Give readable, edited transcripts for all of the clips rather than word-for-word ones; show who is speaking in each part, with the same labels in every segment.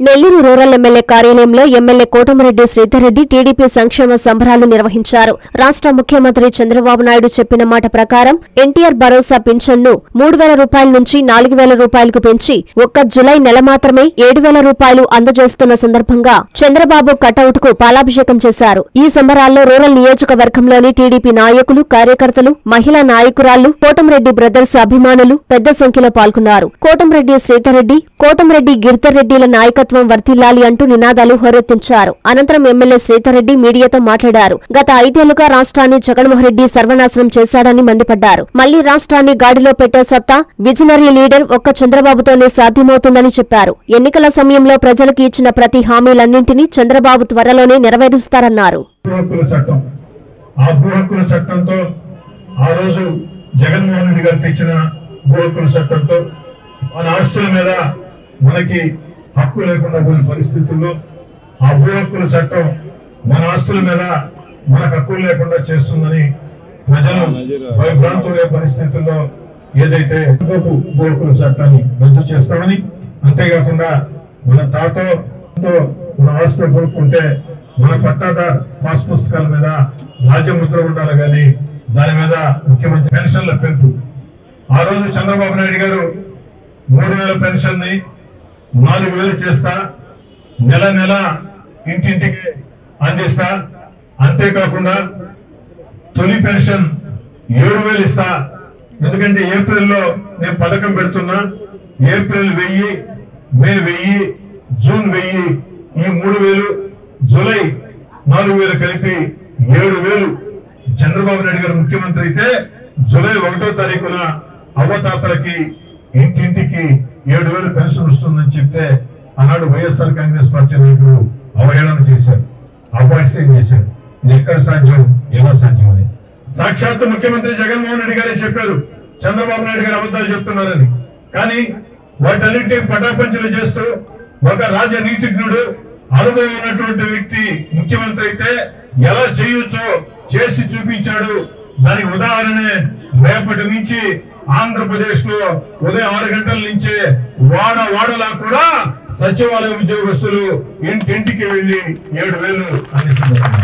Speaker 1: Nellore rural MLA కార్యాలయంలో MLA Kotamreddy Sridhar Reddy TDP సంక్షేమ సంబరాలు నిర్వహించారు. రాష్ట్ర ముఖ్యమంత్రి చంద్రబాబు నాయుడు చెప్పిన మాట ప్రకారం ఎన్టీఆర్ భరోసా పింఛన్ను 3,000 రూపాయల నుంచి 4,000 రూపాయలకు పెంచి ఒక్క జులై నెల మాత్రమే 7,000 రూపాయలు అందజేస్తున్న సందర్భంగా చంద్రబాబు కటౌట్ కు పాలాభిషేకం చేశారు. ఈ సంబరాల్లో రూరల్ నియోజకవర్గంలోని టీడీపీ నాయకులు, కార్యకర్తలు, మహిళా నాయకురాళ్లు, కోటమిరెడ్డి బ్రదర్స్ అభిమానులు పెద్ద సంఖ్యలో పాల్గొన్నారు. కోటమిరెడ్డి శ్రీధర్ రెడ్డి, కోటమిరెడ్డి గిరిధర్ రెడ్డిల నాయకత్వం వర్ధిల్లాలి అంటూ నినాదాలు హోరెత్తించారు. అనంతరం ఎమ్మెల్యే శ్రీధర్ రెడ్డి మీడియాతో మాట్లాడారు. గత 5 ఏళ్లుగా రాష్ట్రాన్ని జగన్మోహన్ రెడ్డి సర్వనాశనం చేశాడని మండిపడ్డారు. మళ్లీ రాష్ట్రాన్ని గాడిలో పెట్టే సత్తా విజనరీ లీడర్ ఒక్క చంద్రబాబుతోనే సాధ్యమవుతుందని చెప్పారు. ఎన్నికల సమయంలో ప్రజలకు ఇచ్చిన ప్రతి హామీలన్నింటినీ చంద్రబాబు త్వరలోనే నెరవేరుస్తారన్నారు.
Speaker 2: మనకి హక్కు లేకుండా కొన్ని పరిస్థితుల్లో ఆ భూ హక్కుల చట్టం మన ఆస్తుల మీద మనకు హక్కులు లేకుండా చేస్తుందని ప్రజలు భయభ్రాంతులే పరిస్థితుల్లో ఏదైతే భూ హక్కుల చట్టాన్ని రద్దు చేస్తామని, అంతేకాకుండా మన తాతో మన ఆస్తులు కొనుక్కుంటే మన పట్టాదార్ పాస్ పుస్తకాల మీద రాజ్యముద్ర ఉండాలి, కానీ దాని మీద ముఖ్యమంత్రి పెన్షన్ల పెంపు. ఆ రోజు చంద్రబాబు నాయుడు గారు 3,000 పెన్షన్ ని 4,000 చేస్తా, నెల నెల ఇంటింటికి అందిస్తా, అంతేకాకుండా తొలి పెన్షన్ 7,000 ఇస్తా. ఎందుకంటే ఏప్రిల్లో నేను పథకం పెడుతున్నా, ఏప్రిల్ 1000, మే 1000, జూన్ 1000, ఈ 3,000, జూలై 4,000 కలిపి 7,000. చంద్రబాబు నాయుడు గారు ముఖ్యమంత్రి అయితే జూలై 1వ తారీఖున అవ్వతాతలకి ఇంటింటికి 7,000 పెన్షన్ వస్తుందని చెప్తే ఆనాడు వైఎస్ఆర్ కాంగ్రెస్ పార్టీ నాయకులు అవహేళన చేశారు, అపహాస్యం చేశారు. ఇది ఎక్కడ సాధ్యం, ఎలా సాధ్యం అని సాక్షాత్తు ముఖ్యమంత్రి జగన్మోహన్ రెడ్డి గారే చెప్పారు చంద్రబాబు నాయుడు గారు అబద్ధాలు చెప్తున్నారని. కానీ వాటన్నింటినీ పటాపంచలు చేస్తూ ఒక రాజనీతిజ్ఞుడు, అనుభవం ఉన్నటువంటి వ్యక్తి ముఖ్యమంత్రి అయితే ఎలా చేయొచ్చో చేసి చూపించాడు. దానికి ఉదాహరణే రేపటి నుంచి ఆంధ్రప్రదేశ్ లో ఉదయం 6 గంటల నుంచే వాడలా కూడా సచివాలయ ఉద్యోగస్తులు ఇంటింటికి వెళ్లి 7,000 అందిస్తున్నారు.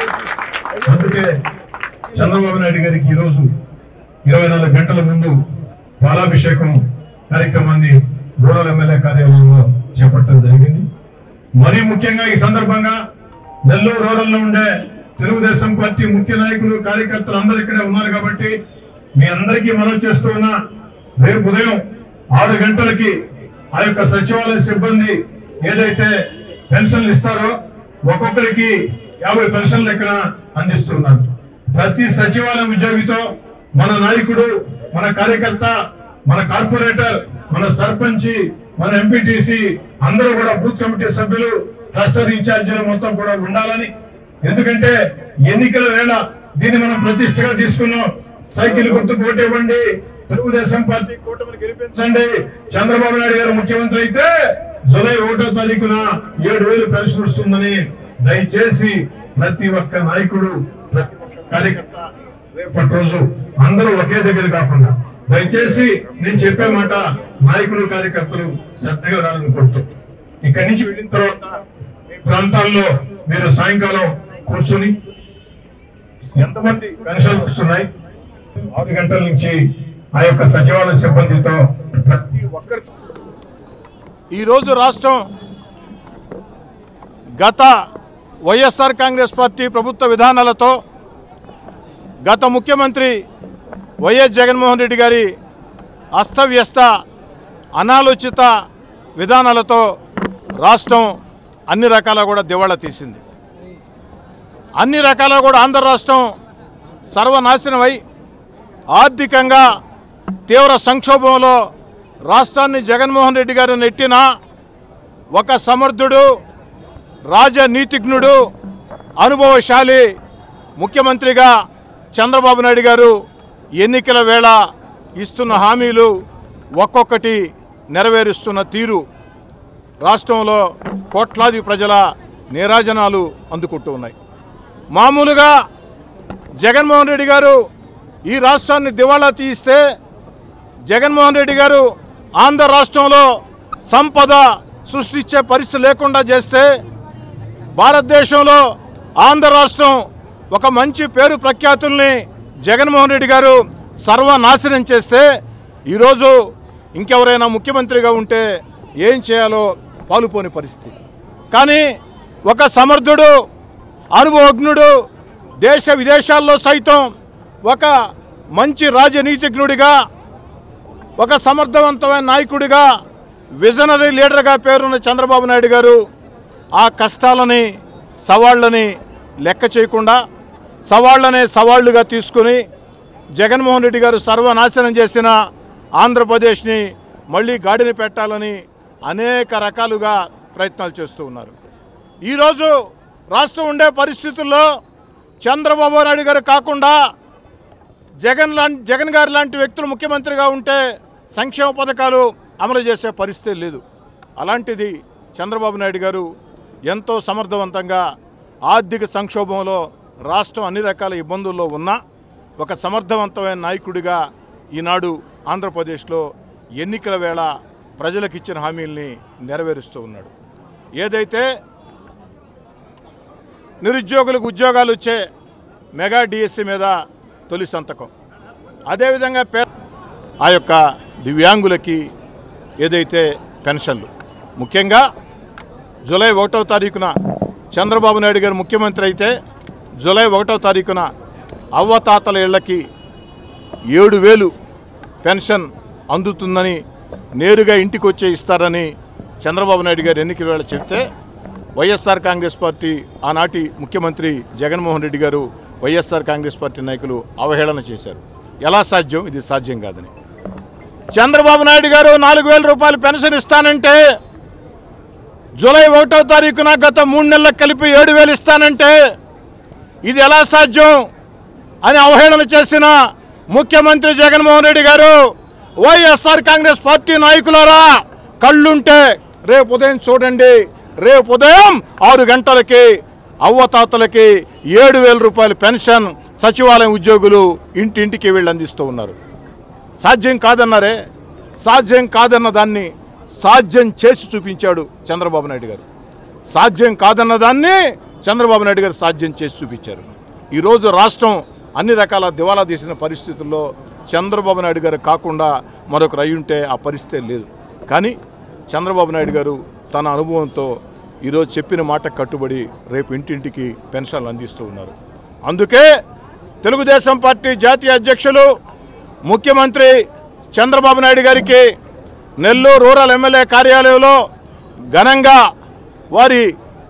Speaker 2: అందుకే చంద్రబాబు నాయుడు గారికి ఈరోజు 24 గంటల ముందు పాలాభిషేకం కార్యక్రమాన్ని రూరల్ ఎమ్మెల్యే కార్యాలయంలో చేపట్టడం జరిగింది. మరీ ముఖ్యంగా ఈ సందర్భంగా నెల్లూరు రూరల్ లో ఉండే తెలుగుదేశం పార్టీ ముఖ్య నాయకులు, కార్యకర్తలు అందరూ ఇక్కడే ఉన్నారు కాబట్టి మీ అందరికీ మనవి చేస్తూ ఉన్నా, రేపు ఉదయం 6 గంటలకి ఆ యొక్క సచివాలయ సిబ్బంది ఏదైతే పెన్షన్లు ఇస్తారో ఒక్కొక్కరికి 50 పెన్షన్లు లెక్కన అందిస్తున్నారు. ప్రతి సచివాలయ ఉద్యోగితో మన నాయకుడు, మన కార్యకర్త, మన కార్పొరేటర్, మన సర్పంచ్, మన ఎంపీటీసీ అందరూ కూడా బూత్ కమిటీ సభ్యులు, క్లస్టర్ ఇన్ఛార్జీలు మొత్తం కూడా ఉండాలని. ఎందుకంటే ఎన్నికల వేళ దీన్ని మనం ప్రతిష్టగా తీసుకున్నాం. సైకిల్ గుర్తుకు ఓటేవ్వండి, తెలుగుదేశం పార్టీ కూటమిని గెలిపించండి, చంద్రబాబు నాయుడు గారు ముఖ్యమంత్రి అయితే జూలై 1వ తారీఖున 7,000 పెన్షన్ వస్తుందని దయచేసి ప్రతి ఒక్క నాయకుడు, ప్రతి ఒక్క కార్యకర్త రేపటి రోజు అందరూ ఒకే దగ్గర కాకుండా దయచేసి నేను చెప్పే మాట నాయకులు, కార్యకర్తలు శ్రద్ధగా రాలని కోరుతూ, ఇక్కడి నుంచి వెళ్ళిన తర్వాత మీ ప్రాంతాల్లో మీరు సాయంకాలం కూర్చొని ఎంతమంది పెన్షన్లు వస్తున్నాయి 6 గంటల నుంచి ఆ యొక్క సచివాలయ సిబ్బందితో ప్రతి ఒక్కరి.
Speaker 3: ఈరోజు రాష్ట్రం గత వైఎస్ఆర్ కాంగ్రెస్ పార్టీ ప్రభుత్వ విధానాలతో, గత ముఖ్యమంత్రి వైఎస్ జగన్మోహన్ రెడ్డి గారి అస్తవ్యస్త అనాలోచిత విధానాలతో రాష్ట్రం అన్ని రకాల కూడా దివాళా తీసింది. అన్ని రకాల కూడా ఆంధ్ర రాష్ట్రం సర్వనాశనమై ఆర్థికంగా తీవ్ర సంక్షోభంలో రాష్ట్రాన్ని జగన్మోహన్ రెడ్డి గారు నెట్టిన ఒక సమర్థుడు, రాజనీతిజ్ఞుడు, అనుభవశాలి ముఖ్యమంత్రిగా చంద్రబాబు నాయుడు గారు ఎన్నికల వేళ ఇస్తున్న హామీలు ఒక్కొక్కటి నెరవేరుస్తున్న తీరు రాష్ట్రంలో కోట్లాది ప్రజల నీరాజనాలు అందుకుంటూ ఉన్నాయి. మామూలుగా జగన్మోహన్ రెడ్డి గారు ఈ రాష్ట్రాన్ని దివాళా తీస్తే జగన్మోహన్ రెడ్డి గారు ఆంధ్ర రాష్ట్రంలో సంపద సృష్టించే పరిస్థితి లేకుండా చేస్తే భారతదేశంలో ఆంధ్ర రాష్ట్రం ఒక మంచి పేరు ప్రఖ్యాతుల్ని జగన్మోహన్ రెడ్డి గారు సర్వనాశనం చేస్తే ఈరోజు ఇంకెవరైనా ముఖ్యమంత్రిగా ఉంటే ఏం చేయాలో పాలుపోని పరిస్థితి. కానీ ఒక సమర్థుడు, అనుభవజ్ఞుడు, దేశ విదేశాల్లో సైతం ఒక మంచి రాజనీతిజ్ఞుడిగా, ఒక సమర్థవంతమైన నాయకుడిగా, విజనరీ లీడర్గా పేరున్న చంద్రబాబు నాయుడు గారు ఆ కష్టాలని, సవాళ్ళని లెక్క చేయకుండా సవాళ్ళనే సవాళ్లుగా తీసుకుని జగన్మోహన్ రెడ్డి గారు సర్వనాశనం చేసిన ఆంధ్రప్రదేశ్ని మళ్ళీ గాడిని పెట్టాలని అనేక రకాలుగా ప్రయత్నాలు చేస్తూ ఉన్నారు. ఈరోజు రాష్ట్రం ఉండే పరిస్థితుల్లో చంద్రబాబు నాయుడు గారు కాకుండా జగన్ గారు లాంటి వ్యక్తులు ముఖ్యమంత్రిగా ఉంటే సంక్షేమ పథకాలు అమలు చేసే పరిస్థితి లేదు. అలాంటిది చంద్రబాబు నాయుడు గారు ఎంతో సమర్థవంతంగా ఆర్థిక సంక్షోభంలో రాష్ట్రం అన్ని రకాల ఇబ్బందుల్లో ఉన్న ఒక సమర్థవంతమైన నాయకుడిగా ఈనాడు ఆంధ్రప్రదేశ్లో ఎన్నికల వేళ ప్రజలకు ఇచ్చిన హామీల్ని నెరవేరుస్తూ ఉన్నాడు. ఏదైతే నిరుద్యోగులకు ఉద్యోగాలు వచ్చే మెగా డిఎస్సి మీద తొలి సంతకం, అదేవిధంగా ఆ యొక్క దివ్యాంగులకి ఏదైతే పెన్షన్లు, ముఖ్యంగా జూలై 1వ తారీఖున చంద్రబాబు నాయుడు గారు ముఖ్యమంత్రి అయితే జూలై 1వ తారీఖున అవ్వతాతల ఇళ్లకి 7,000 పెన్షన్ అందుతుందని, నేరుగా ఇంటికి వచ్చే ఇస్తారని చంద్రబాబు నాయుడు గారు ఎన్నికల వేళ చెప్తే వైఎస్ఆర్ కాంగ్రెస్ పార్టీ ఆనాటి ముఖ్యమంత్రి జగన్మోహన్ రెడ్డి గారు, వైఎస్ఆర్ కాంగ్రెస్ పార్టీ నాయకులు అవహేళన చేశారు. ఎలా సాధ్యం? ఇది సాధ్యం కాదని. చంద్రబాబు నాయుడు గారు 4,000 రూపాయలు పెన్షన్ ఇస్తానంటే జూలై 1వ తారీఖున గత 3 నెలలకు కలిపి 7,000 ఇస్తానంటే ఇది ఎలా సాధ్యం అని అవహేళన చేసిన ముఖ్యమంత్రి జగన్మోహన్ రెడ్డి గారు, వైఎస్ఆర్ కాంగ్రెస్ పార్టీ నాయకులారా కళ్ళుంటే రేపు ఉదయం చూడండి, రేపు ఉదయం 6 గంటలకి అవ్వతాతలకి 7,000 రూపాయల పెన్షన్ సచివాలయం ఉద్యోగులు ఇంటింటికి వీళ్ళు అందిస్తూ ఉన్నారు. సాధ్యం కాదన్నారే, సాధ్యం కాదన్న దాన్ని సాధ్యం చేసి చూపించాడు చంద్రబాబు నాయుడు గారు. సాధ్యం కాదన్న దాన్ని చంద్రబాబు నాయుడు గారు సాధ్యం చేసి చూపించారు. ఈరోజు రాష్ట్రం అన్ని రకాల దివాలా తీసిన పరిస్థితుల్లో చంద్రబాబు నాయుడు గారు కాకుండా మరొకరు అయి ఉంటే ఆ పరిస్థితే లేదు. కానీ చంద్రబాబు నాయుడు గారు తన అనుభవంతో ఈరోజు చెప్పిన మాట కట్టుబడి రేపు ఇంటింటికి పెన్షన్లు అందిస్తూ ఉన్నారు. అందుకే తెలుగుదేశం పార్టీ జాతీయ అధ్యక్షులు ముఖ్యమంత్రి చంద్రబాబు నాయుడు గారికి నెల్లూరు రూరల్ ఎమ్మెల్యే కార్యాలయంలో ఘనంగా వారి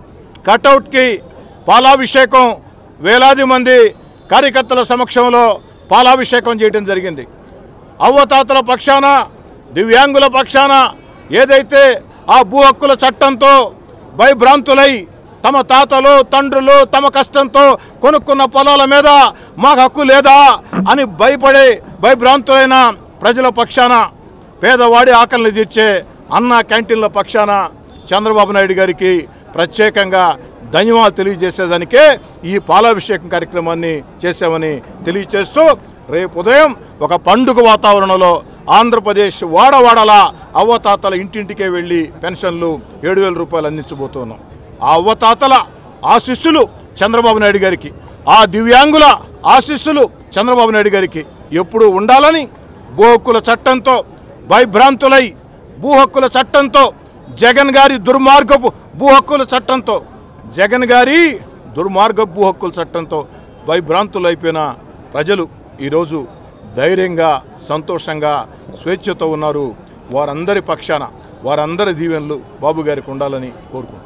Speaker 3: కటౌట్కి పాలాభిషేకం, వేలాది మంది కార్యకర్తల సమక్షంలో పాలాభిషేకం చేయడం జరిగింది. అవ్వతాతల పక్షాన, దివ్యాంగుల పక్షాన ఏదైతే ఆ భూ హక్కుల చట్టంతో భయభ్రాంతులై తమ తాతలు తండ్రులు తమ కష్టంతో కొనుక్కున్న పొలాల మీద మాకు హక్కు లేదా అని భయభ్రాంతులైన ప్రజల పక్షాన, పేదవాడి ఆకలిని తీర్చే అన్న క్యాంటీన్ల పక్షాన చంద్రబాబు నాయుడు గారికి ప్రత్యేకంగా ధన్యవాదాలు తెలియజేసేదానికే ఈ పాలాభిషేకం కార్యక్రమాన్ని చేశామని తెలియజేస్తూ రేపు ఉదయం ఒక పండుగ వాతావరణంలో ఆంధ్రప్రదేశ్ వాడవాడలా అవ్వతాతల ఇంటింటికే వెళ్ళి పెన్షన్లు 7,000 రూపాయలు అందించబోతున్నాం. ఆ అవ్వతాతల ఆశీస్సులు చంద్రబాబు నాయుడు గారికి, ఆ దివ్యాంగుల ఆశీస్సులు చంద్రబాబు నాయుడు గారికి ఎప్పుడూ ఉండాలని భూ హక్కుల చట్టంతో భయభ్రాంతులై, భూ హక్కుల చట్టంతో, జగన్ గారి దుర్మార్గపు భూ హక్కుల చట్టంతో, జగన్ గారి దుర్మార్గపు భూ హక్కుల చట్టంతో భయభ్రాంతులైపోయిన ప్రజలు ఈరోజు ధైర్యంగా, సంతోషంగా, స్వేచ్ఛతో ఉన్నారు. వారందరి పక్షాన వారందరి దీవెనలు బాబు గారికి ఉండాలని కోరుకుంటున్నారు.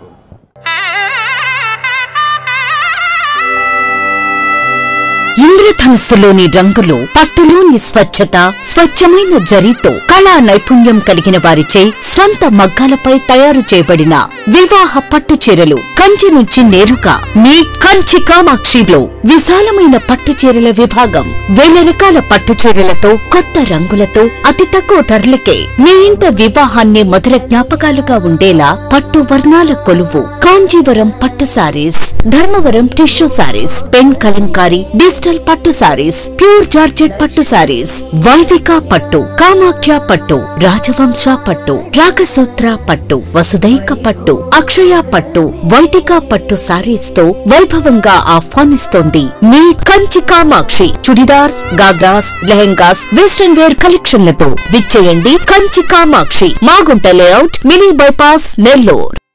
Speaker 4: ఇంద్రధనుస్సులోని రంగులు, పట్టులోని స్వచ్ఛత, స్వచ్ఛమైన జరీతో కళా నైపుణ్యం కలిగిన వారిచే స్వంత మగ్గాలపై తయారు చేయబడిన వివాహ పట్టు చీరలు కంచి నుంచి నేరుగా మీ కంచి కామాక్షిలో విశాలమైన పట్టు చీరల విభాగం. 1000 రకాల పట్టు చీరలతో, కొత్త రంగులతో, అతి తక్కువ ధరలకే మీ ఇంట వివాహాన్ని మధుర జ్ఞాపకాలుగా ఉండేలా పట్టు వర్ణాల కొలువు. కాంజీవరం పట్టు sarees, Dharmavaram tissue sarees, pen Kalamkari, digital పట్టు పట్టు సారీస్, ప్యూర్ జార్జెట్ పట్టు సారీస్, వైవిక పట్టు, కామాఖ్య పట్టు, రాజవంశ పట్టు, రాగసూత్ర పట్టు, వసుదైక పట్టు, అక్షయ పట్టు, వైదిక పట్టు సారీస్ తో వైభవంగా ఆహ్వానిస్తోంది మీ కంచి కామాక్షి. చుడిదార్స్, గాగ్రాస్, లెహెంగాస్, వెస్టర్న్ వేర్ కలెక్షన్లతో విచ్చేయండి Kanchi Kamakshi, Magunta layout, mini bypass, Nellore.